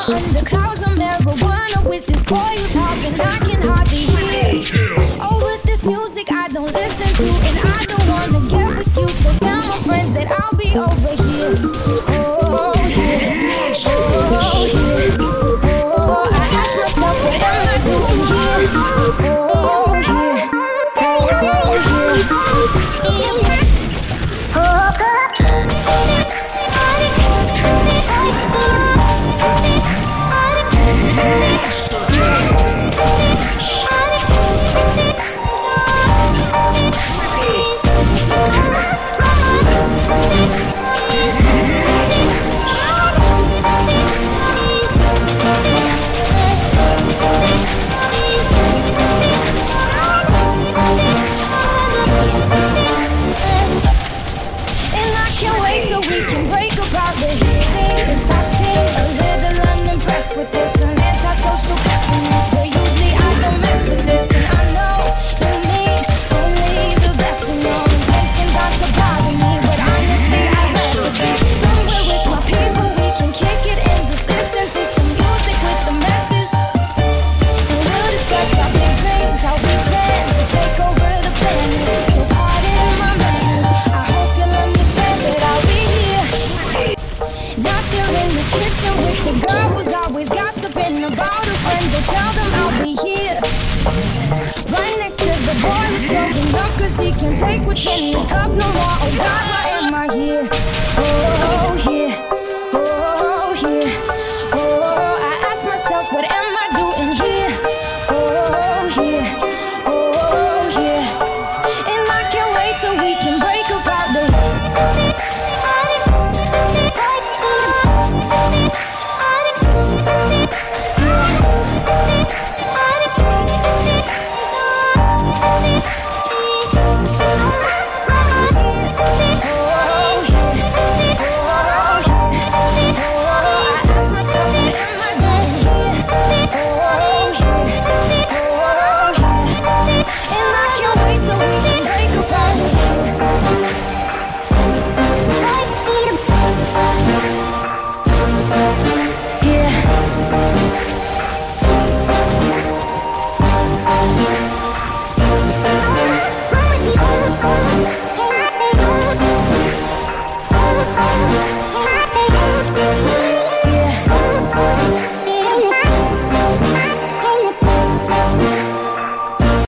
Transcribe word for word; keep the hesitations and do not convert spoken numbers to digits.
under clouds of marijuana with this boy who's hopping, I can hardly hear. Oh, with this music I don't listen to, and I don't wanna get with you, so tell my friends that I'll be over here. Oh, yeah, oh, yeah, oh, I ask myself what am I doing here? Oh, yeah, oh, yeah. With this, an antisocial pessimist, but usually I don't mess with this, and I know you mean only the best, and your intentions aren't to bother me, but honestly I'd rather be somewhere with my people. We can kick it and just listen to some music with the message, and we'll discuss our big dreams, how we plan to take over the planet. So pardon my manners, I hope you'll understand that I'll be here, not there in the kitchen with the girl who's always gossiping about her friends. I tell them I'll be here, right next to the boy who's throwing up, cause he can't take what's in his cup no more. Oh God, why am I here?